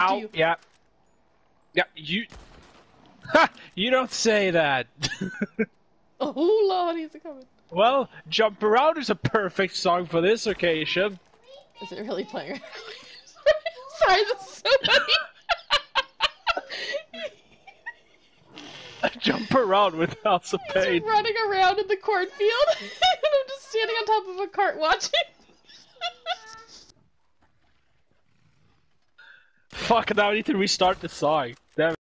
to Ow, you. yeah. Yeah, you... Ha! You don't say that! Oh lord, he's coming. Well, Jump Around is a perfect song for this occasion. Is it really playing? Sorry, this is so funny. Jump Around with House of He's Pain. running around in the cornfield, and I'm just standing on top of a cart watching. Fuck, now I need to restart the song. Damn it.